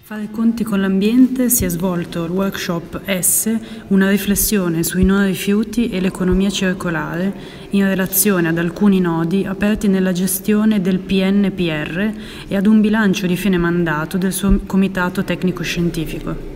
Fare i conti con l'ambiente si è svolto il workshop S, una riflessione sui non rifiuti e l'economia circolare in relazione ad alcuni nodi aperti nella gestione del PNPR e ad un bilancio di fine mandato del suo comitato tecnico-scientifico.